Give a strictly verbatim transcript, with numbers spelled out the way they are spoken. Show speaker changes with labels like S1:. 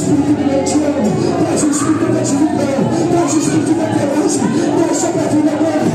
S1: espírito de legião, traz o espírito da atividade, traz o espírito da coragem, traz a sua vida agora.